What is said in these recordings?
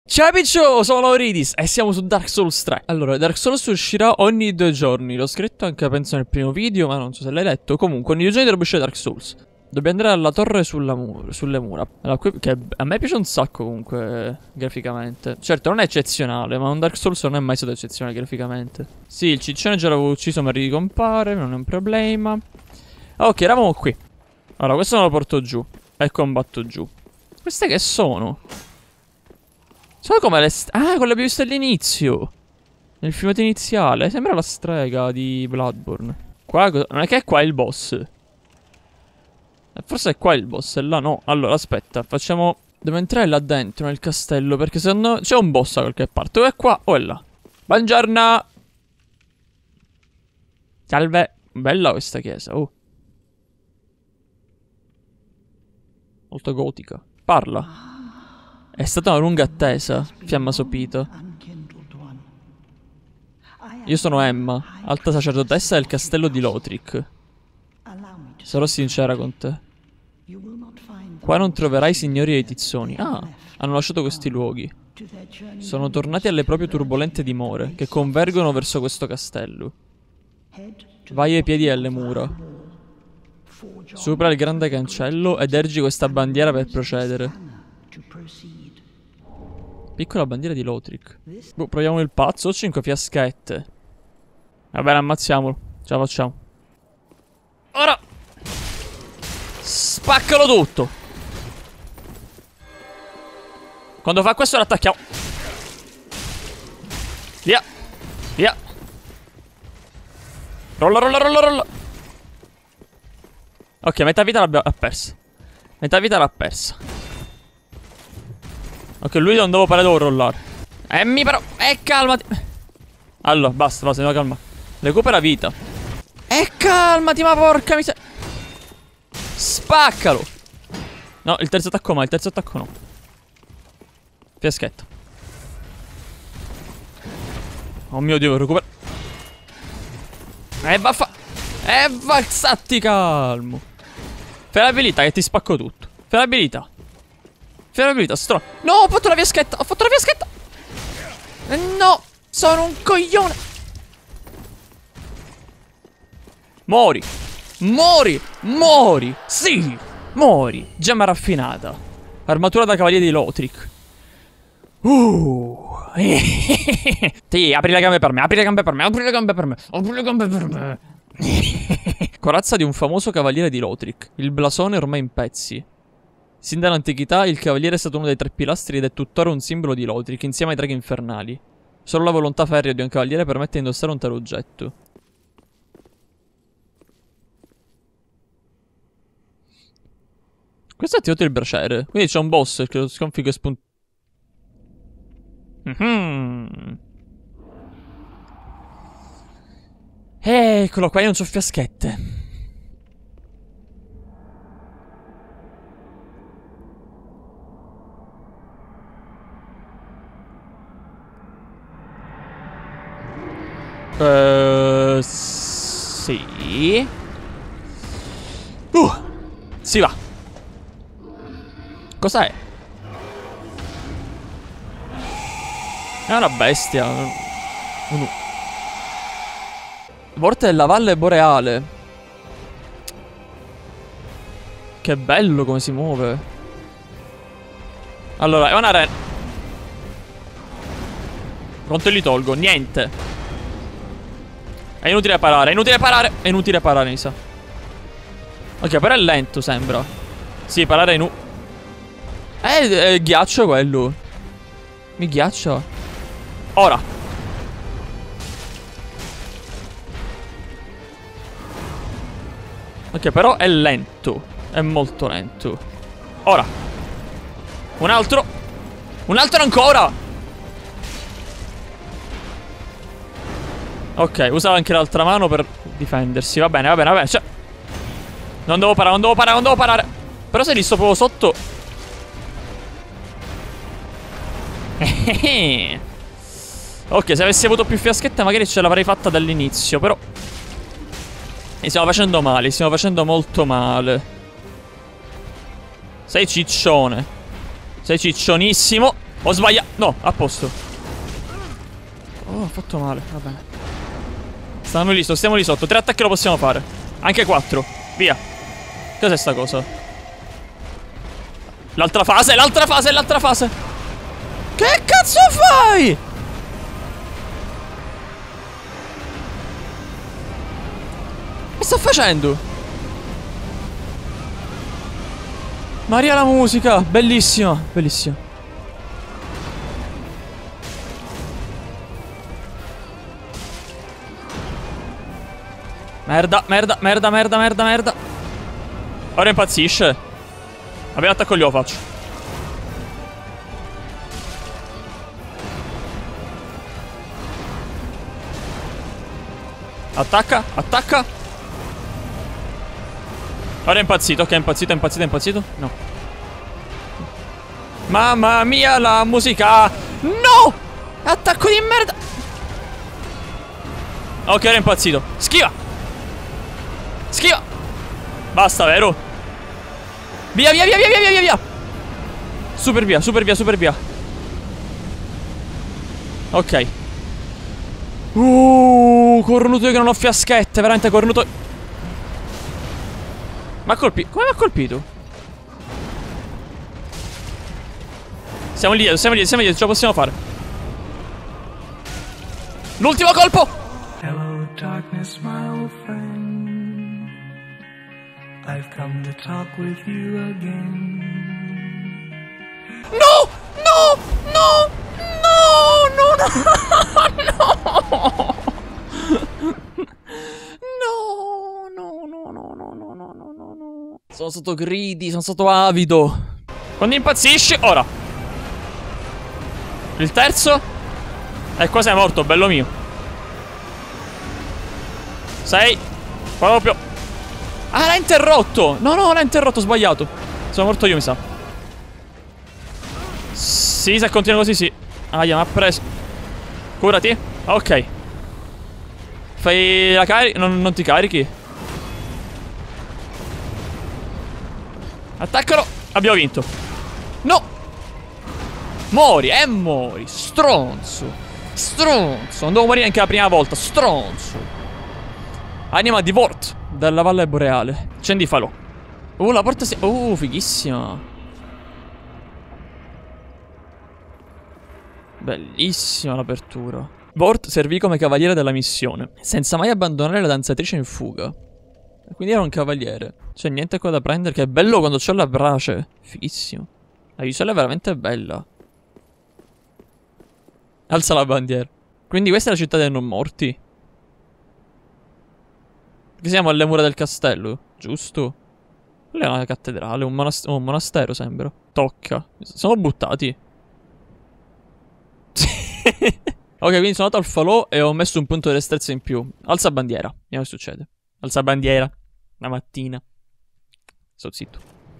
Ciao Piccio, sono Auridis e siamo su Dark Souls 3. Allora, Dark Souls uscirà ogni 2 giorni. L'ho scritto anche penso nel primo video, ma non so se l'hai letto. Comunque, ogni 2 giorni dovrebbe uscire Dark Souls. Dobbiamo andare alla torre sulle mura. Allora, che a me piace un sacco comunque, graficamente. Certo, non è eccezionale, ma un Dark Souls non è mai stato eccezionale graficamente. Sì, il ciccione già l'avevo ucciso, ma ricompare, non è un problema. Ok, eravamo qui. Allora, questo me lo porto giù e combatto giù. Queste che sono? Sono come le quello che abbiamo visto all'inizio. Nel filmato iniziale. Sembra la strega di Bloodborne. Qua non è che è qua il boss. Forse è qua il boss, e là no. Allora, aspetta, facciamo... Devo entrare là dentro, nel castello, perché se no... C'è un boss da qualche parte. O è qua o è là. Buongiorno! Salve. Bella questa chiesa, oh. Molto gotica. Parla. È stata una lunga attesa, fiamma sopita. Io sono Emma, alta sacerdotessa del castello di Lothric. Sarò sincera con te. Qua non troverai signori e tizzoni. Ah, hanno lasciato questi luoghi. Sono tornati alle proprie turbolente dimore, che convergono verso questo castello. Vai ai piedi delle mura. Supera il grande cancello ed ergi questa bandiera per procedere. Piccola bandiera di Lothric. Boh, proviamo il pazzo. Ho 5 fiaschette. Va bene, ammazziamolo. Ce la facciamo. Ora spaccalo tutto. Quando fa questo lo attacchiamo. Via. Via. Rolla, rolla, rolla, rolla. Ok, metà vita l'abbiamo persa. Metà vita l'ha persa. Ok, lui non devo devo rollare. Mi però. Calmati. Allora, basta, devo calmare. Recupera vita. Calmati, ma porca miseria. Spaccalo. No, il terzo attacco il terzo attacco no. Fiaschetto. Oh mio Dio, recupera. Vaffa. Statti calmo. Fai l'abilità che ti spacco tutto. Fai l'abilità. No, ho fatto la fiaschetta. No, sono un coglione. Muori. Sì, muori. Gemma raffinata. Armatura da cavaliere di Lothric. Sì, apri le gambe per me. Corazza di un famoso cavaliere di Lothric. Il blasone ormai in pezzi. Sin dall'antichità il cavaliere è stato uno dei 3 pilastri ed è tuttora un simbolo di Lothric insieme ai draghi infernali. Solo la volontà ferrea di un cavaliere permette di indossare un tale oggetto. Questo è attivato il braciere. Quindi c'è un boss che lo sconfigge e Eccolo qua, io non c'ho fiaschette. Sì. Si va. Cos'è? È una bestia. Vorte della Valle Boreale. Che bello come si muove. Allora, è una quanto li tolgo? Niente. È inutile parare, mi sa. Ok, però è lento, sembra. Sì, parare è è ghiaccio quello. Mi ghiaccia. Ora. Ok, però è lento. È molto lento. Ora. Un altro ancora. Ok, usava anche l'altra mano per difendersi. Va bene. Cioè, non devo parare. Però se li sto proprio sotto. Ok, se avessi avuto più fiaschette magari ce l'avrei fatta dall'inizio. Però mi stiamo facendo male. Stiamo facendo molto male. Sei ciccione. Sei ciccionissimo. Ho sbagliato. No, a posto. Oh, ho fatto male. Va bene. Stiamo lì sotto. 3 attacchi lo possiamo fare. Anche 4. Via. Cos'è sta cosa? L'altra fase, l'altra fase, l'altra fase. Che cazzo fai? Che sta facendo? Maria la musica. Bellissima, bellissima. Merda, merda, merda, merda, merda, merda. Ora impazzisce. Appena attacco glielo faccio. Attacca, attacca. Ora è impazzito, ok, è impazzito, è impazzito, è impazzito. No. Mamma mia la musica. No! Attacco di merda. Ok, ora è impazzito. Schiva. Schiva. Basta, vero? Via, via, via, via, via, via, via. Super via, super via, super via. Ok. Cornuto io che non ho fiaschette. Veramente cornuto. Ma colpito. Come mi ha colpito? Siamo lì, siamo lì, siamo lì. Ce la possiamo fare. L'ultimo colpo. Hello darkness, my old friend. I've come to talk with you again. No! No! No! No! No! No! No! No! No! No! No! No! No! No! No! No! Sono stato greedy, sono stato avido. Quando impazzisci, ora. Il terzo. E qua sei morto, bello mio. 6. Proprio. Ah, l'ha interrotto. No, no, l'ha interrotto, ho sbagliato. Sono morto io, mi sa. Sì, se continua così, sì. Aia, mi ha preso. Curati. Ok. Fai la carica. Non ti carichi. Attaccalo. Abbiamo vinto. No. Muori, muori. Stronzo. Stronzo. Non devo morire anche la prima volta. Stronzo. Anima di Vort dalla Valle Boreale. Accendi falò. La porta si... fighissima. Bellissima l'apertura. Vort servì come cavaliere della missione, senza mai abbandonare la danzatrice in fuga. Quindi era un cavaliere. C'è niente qua da prendere. Che è bello quando c'ho la brace. Fighissimo. La visuale è veramente bella. Alza la bandiera. Quindi questa è la città dei non morti. Che siamo alle mura del castello, giusto? Quella è una cattedrale, un monastero sembra. Tocca. Siamo buttati. Ok, quindi sono andato al falò e ho messo un punto di destrezza in più. Alza bandiera. Vediamo che succede. Alza bandiera. La mattina. Sto zitto.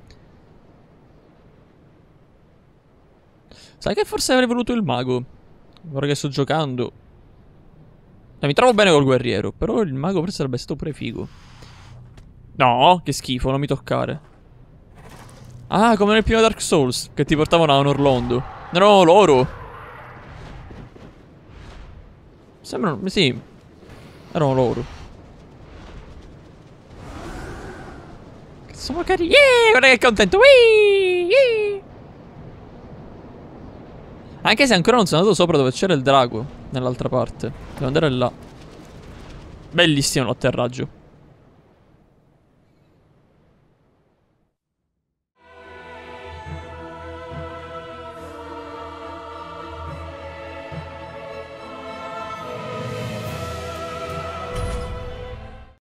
Sai che forse avrei voluto il mago. Ora che sto giocando. Mi trovo bene col guerriero. Però il mago forse sarebbe stato pure figo. No, che schifo, non mi toccare. Ah, come nel primo Dark Souls, che ti portavano a un orlondo. Erano loro. Sembrano, sì. Erano loro. Sono carini. Guarda che contento. Anche se ancora non sono andato sopra dove c'era il drago. Nell'altra parte. Devo andare là. Bellissimo l'atterraggio.